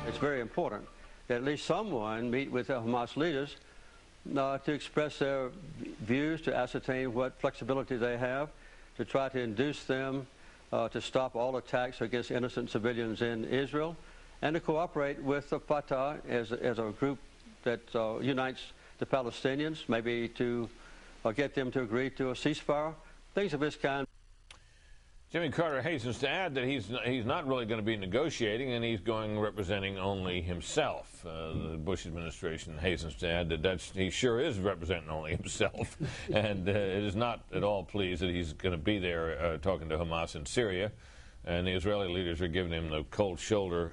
it's very important that at least someone meet with the Hamas leaders to express their views, to ascertain what flexibility they have, to try to induce them to stop all attacks against innocent civilians in Israel, and to cooperate with the Fatah as a group that unites the Palestinians, maybe to get them to agree to a ceasefire, things of this kind. Jimmy Carter hastens to add that he's not really going to be negotiating, and he's going representing only himself. The Bush administration hastens to add that he sure is representing only himself, and it is not at all pleased that he's going to be there talking to Hamas in Syria. And the Israeli leaders are giving him the cold shoulder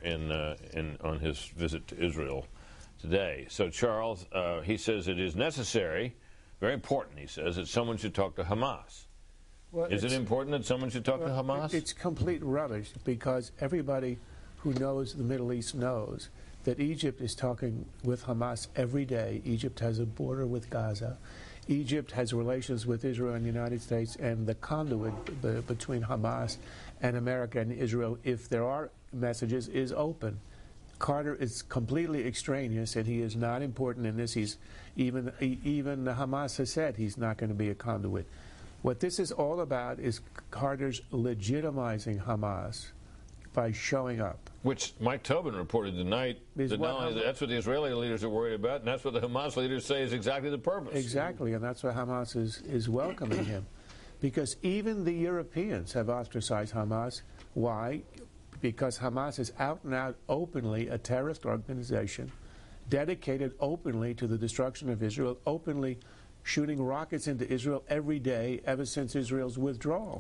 on his visit to Israel today. So Charles, he says it is necessary, very important, he says, that someone should talk to Hamas. Well, is it important that someone should talk to Hamas? It's complete rubbish, because everybody who knows the Middle East knows that Egypt is talking with Hamas every day. Egypt has a border with Gaza. Egypt has relations with Israel and the United States, and the conduit between Hamas and America and Israel, if there are messages, is open. Carter is completely extraneous, and he is not important in this. Even Hamas has said he's not going to be a conduit. What this is all about is Carter's legitimizing Hamas by showing up. Which Mike Tobin reported tonight. That not only that's what the Israeli leaders are worried about, and that's what the Hamas leaders say is exactly the purpose. Exactly, and that's why Hamas is welcoming him. Because even the Europeans have ostracized Hamas. Why? Because Hamas is out and out openly a terrorist organization, dedicated openly to the destruction of Israel, openly shooting rockets into Israel every day ever since Israel's withdrawal.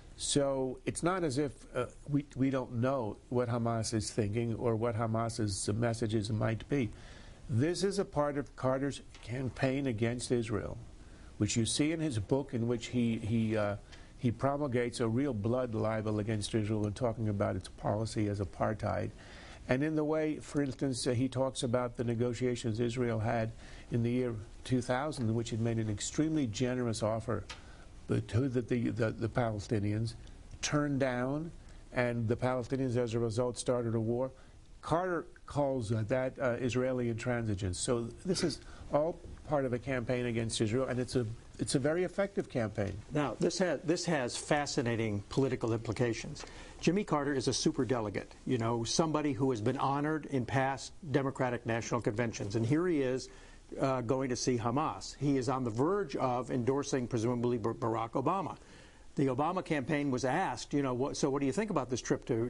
So it's not as if we don't know what Hamas is thinking or what Hamas's messages might be. This is a part of Carter's campaign against Israel, which you see in his book, in which he promulgates a real blood libel against Israel and talking about its policy as apartheid. And in the way, for instance, he talks about the negotiations Israel had in the year 2000, in which it made an extremely generous offer to the Palestinians, turned down, and the Palestinians, as a result, started a war. Carter calls that Israeli intransigence. So this is all part of a campaign against Israel, and it's a very effective campaign. Now, this has fascinating political implications. Jimmy Carter is a superdelegate, you know, somebody who has been honored in past Democratic National Conventions, and here he is going to see Hamas. He is on the verge of endorsing, presumably, Barack Obama. The Obama campaign was asked, you know, what do you think about this trip to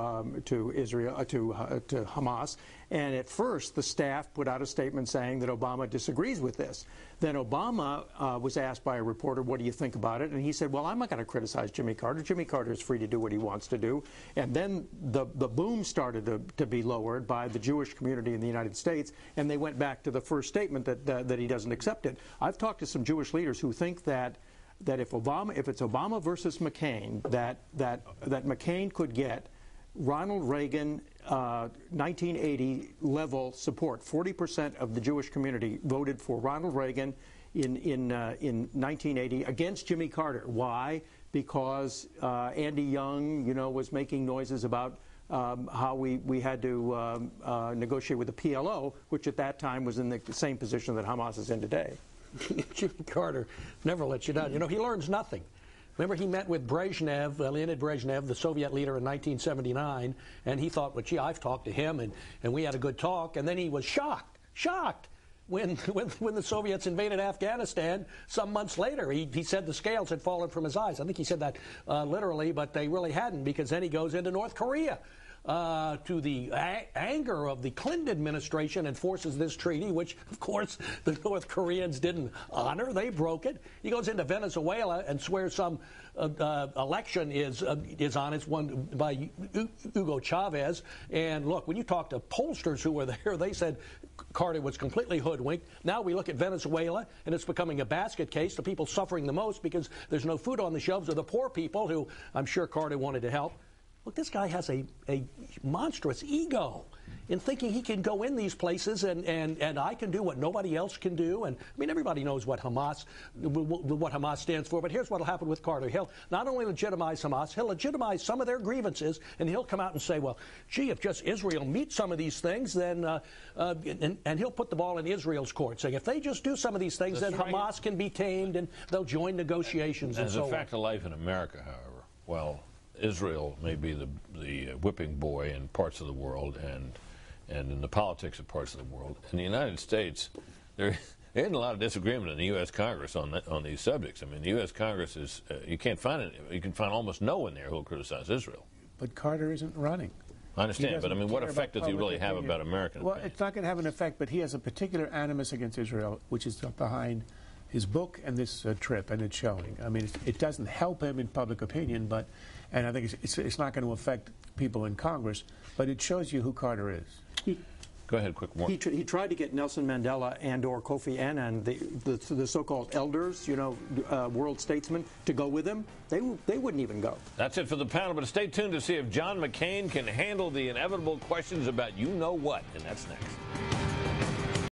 Israel, to Hamas? And at first, the staff put out a statement saying that Obama disagrees with this. Then Obama was asked by a reporter, what do you think about it? And he said, well, I'm not going to criticize Jimmy Carter. Jimmy Carter is free to do what he wants to do. And then the boom started to be lowered by the Jewish community in the United States, and they went back to the first statement that he doesn't accept it. I've talked to some Jewish leaders who think that if it's Obama versus McCain, that McCain could get Ronald Reagan 1980 level support. 40% of the Jewish community voted for Ronald Reagan in 1980 against Jimmy Carter. Why? Because Andy Young, you know, was making noises about how we had to negotiate with the PLO, which at that time was in the same position that Hamas is in today. Jimmy Carter never lets you down. You know, he learns nothing. Remember, he met with Brezhnev, Leonid Brezhnev, the Soviet leader, in 1979, and he thought, well, gee, I've talked to him, and we had a good talk, and then he was shocked when the Soviets invaded Afghanistan some months later. He said the scales had fallen from his eyes. I think he said that literally, but they really hadn't, because then he goes into North Korea. To the anger of the Clinton administration, and forces this treaty, which, of course, the North Koreans didn't honor. They broke it. He goes into Venezuela and swears some election is honest, one by Hugo Chavez. And look, when you talk to pollsters who were there, they said Carter was completely hoodwinked. Now we look at Venezuela, and it's becoming a basket case. The people suffering the most because there's no food on the shelves are the poor people, who I'm sure Carter wanted to help. Look, this guy has a monstrous ego. in thinking he can go in these places and I can do what nobody else can do. And I mean, everybody knows what Hamas stands for. But here's what will happen with Carter. He'll not only legitimize Hamas, he'll legitimize some of their grievances, and he'll come out and say, well, gee, if just Israel meets some of these things, then and he'll put the ball in Israel's court, saying if they just do some of these things, then Hamas can be tamed and they'll join negotiations and so on. As a fact of life in America, however, well, Israel may be the whipping boy in parts of the world and in the politics of parts of the world. In the United States, there isn't a lot of disagreement in the U.S. Congress on these subjects. I mean, the U.S. Congress is you can't find it. You can find almost no one there who will criticize Israel. But Carter isn't running. I understand, but I mean, what effect does he really have about American Well, opinion? it's not going to have an effect, but he has a particular animus against Israel, which is behind his book and this trip, and it's showing. I mean, it doesn't help him in public opinion, and I think it's not going to affect people in Congress, but it shows you who Carter is. Go ahead, quick more. He tried to get Nelson Mandela and/or Kofi Annan, the so-called elders, world statesmen, to go with him. They wouldn't even go. That's it for the panel, but stay tuned to see if John McCain can handle the inevitable questions about you-know-what, and that's next.